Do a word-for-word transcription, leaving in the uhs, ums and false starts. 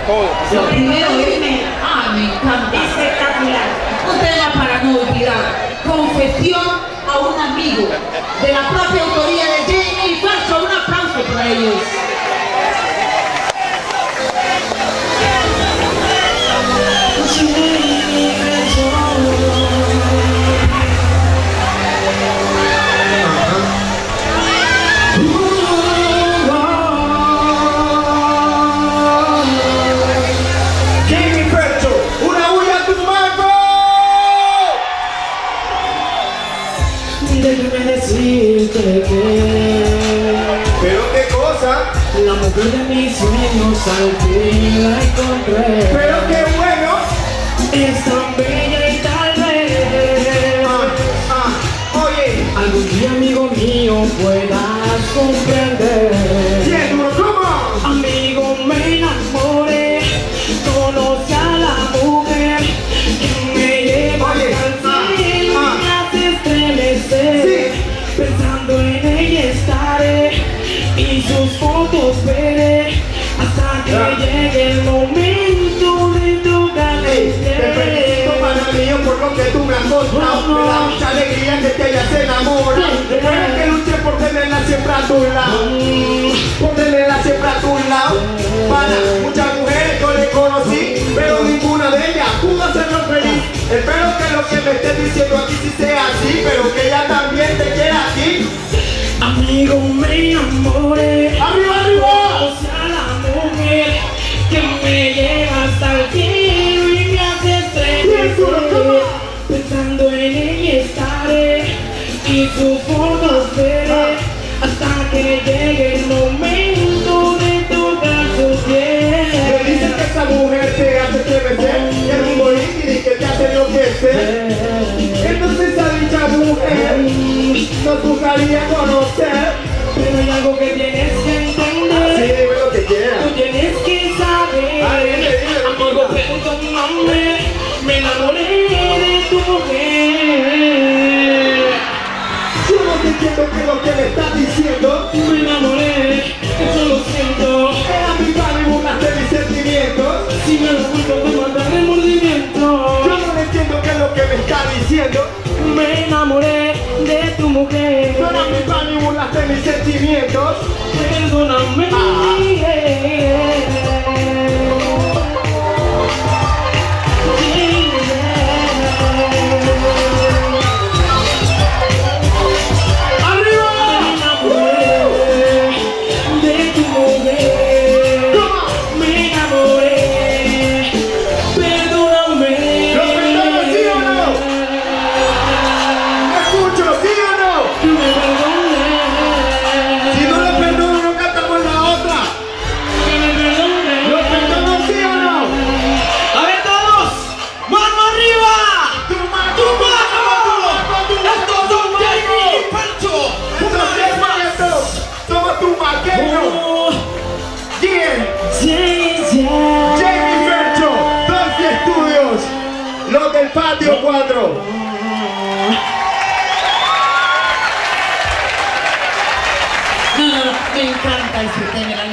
Lo primero es, ah, me encanta. Espectacular. Un tema para no olvidar. Confesión a un amigo de la propia autoría de Jamie y Fercho. Un aplauso para ellos. Déjame decirte que... ¿Pero qué cosa? La mujer de mis sueños al fin la encontré. ¡Pero qué bueno! Es tan bella y tal vez Ah, ah, oye, algún día, amigo mío, puedas comprender. bien duro, ¿cómo? Amigo, me enamoré, conocí a la mujer que me lleva Oye, al ah, cielo ah. y me hace estremecer. Sí. Pensando en ella estaré y sus fotos veré hasta que Ah. llegue el momento de tocarle. Ey, te felicito, pana mío, por lo que tú me has contado. Me da mucha alegría que te hayas enamorado. Espero que luches por tenerla siempre a tu lado. Por tenerla siempre a tu lado. Pana, muchas mujeres yo le conocí, pero ninguna de ellas pudo hacerlo feliz. Espero que lo que me estés diciendo aquí sí sea así, pero que ella también te quiera a ti. Amigo, me enamoré. ¡Arriba, arriba! Conocí a la mujer que me lleva hasta el cielo y me hace estremecer. Pensando en ella estaré y sus fotos veré hasta que llegue el momento de tocar su piel. Me dicen que esa mujer te hace estremecer, que es un bolígrafo y que te hace enloquecer. Entonces a dicha mujer nos gustaría conocer. Pero hay algo que tienes que entender. Sí, dime lo que quieras. Tú tienes que saber. Ah, dime, dime, Amigo, dime. perdóname, me enamoré de tu mujer. Yo no te entiendo qué es lo que me estás diciendo. Me enamoré, eso lo siento. Era mi pan y burlaste mis sentimientos. Si me lo oculto te manda remordimiento. Yo no entiendo qué es lo que me estás diciendo. Me enamoré de tu mujer. Tú eras mi pan y burlaste mis sentimientos. Perdóname. ¡Arriba! Me enamoré de tu mujer. ¿Cómo? Me enamoré. Perdóname. ¿Lo perdono, sí o no? Escucho, ¿sí o no? Que me perdone. Si no lo perdono, no cantamos la otra. Que me perdone. ¿Lo perdono, sí o no? A ver todos, mano arriba. ¡Tu mano! ¡Tu mano! ¡Tu mano! Estos son Jamie y Fercho. ¡Eso sí es cierto! ¡Somos tu vaquero! Oh, ¡Bien! yeah, yeah. Jamie Fercho, Dolphy Studios, los del Patio cuatro. No, no, no, me encanta este tema.